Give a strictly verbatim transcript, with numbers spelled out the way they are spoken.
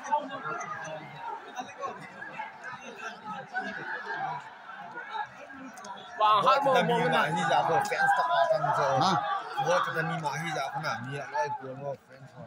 Wah, hal mau mau mana? Ini jago fans tak akan je. Ha? Buat kita ni mah ini jago nak ni, lagi gol mau fans.